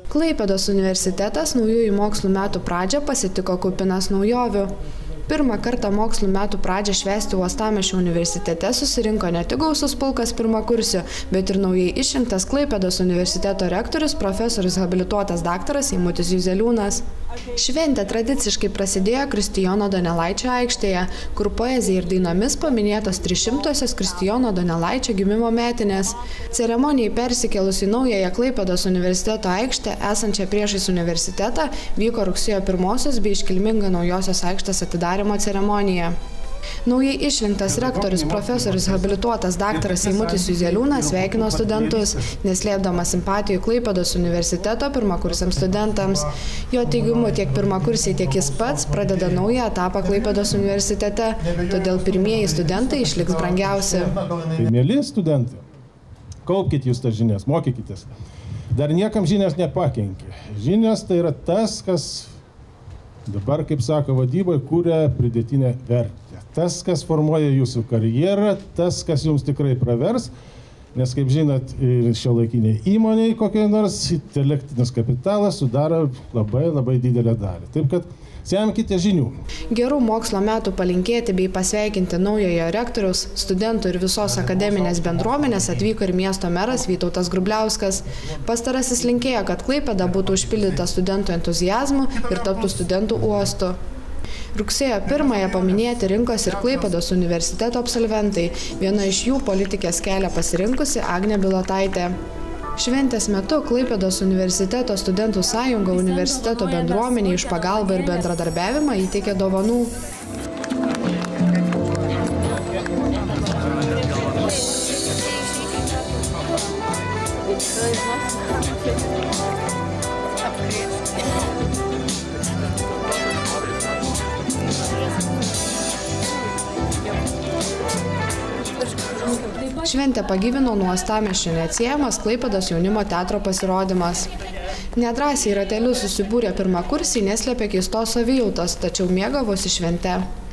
Klaipėdos universitetas naujųjų mokslų metų pradžią pasitiko kupinas naujovių. Pirmą kartą mokslų metų pradžią švęsti Uostamiesčio universitete susirinko ne tik gausus pulkas pirmakursių, bet ir naujai išrinktas Klaipėdos universiteto rektorius profesorius habilituotas daktaras Eimutis Juzeliūnas. Šventė tradiciškai prasidėjo Kristijono Donelaičio aikštėje, kur poezija ir dainomis paminėtos 300-osios Kristijono Donelaičio gimimo metinės. Ceremonijai persikėlus į naująją Klaipėdos universiteto aikštę, esančią priešais universitetą, vyko rugsėjo 1-osios bei iškilminga naujosios aikštės atidarymo ceremonija. Naujai išrinktas rektorius profesorius habilituotas daktaras Eimutis Juzeliūnas sveikino studentus, neslėpdamas simpatijų Klaipėdos universiteto pirmakursiams studentams. Jo teigimu tiek pirmakursiai, tiek jis pats pradeda naują etapą Klaipėdos universitete, todėl pirmieji studentai išliks brangiausi. Mėly studentai, kaupkite jūs tas žinias, mokykitės. Dar niekam žinias nepakenkė. Žinias tai yra tas, kas dabar, kaip sako vadyboje, kūrė pridėtinę vertę. Tas, kas formuoja jūsų karjerą, tas, kas jums tikrai pravers, nes, kaip žinot, šiuolaikiniai įmoniai kokie nors intelektinis kapitalas sudaro labai didelę dalį. Taip, kad semkite žinių. Gerų mokslo metų palinkėti bei pasveikinti naujojo rektoriaus, studentų ir visos akademinės bendruomenės atvyko ir miesto meras Vytautas Grubliauskas. Pastarasis linkėjo, kad Klaipėda būtų užpildyta studentų entuziazmu ir taptų studentų uostu. Rugsėjo 1-ąją paminėti rinkosi ir Klaipėdos universiteto absolventai, viena iš jų politikės kelią pasirinkusi Agnė Bilotaitė. Šventės metu Klaipėdos universiteto studentų sąjunga universiteto bendruomenei už pagalbą ir bendradarbiavimą įteikė dovanų. Šventę pagyvino nuo Uostamiesčio neatsiejamas Klaipėdos jaunimo teatro pasirodymas. Nedrąsiai rateliu susibūrę pirmakursiai neslėpė keistos savijautos, tačiau mėgavosi švente.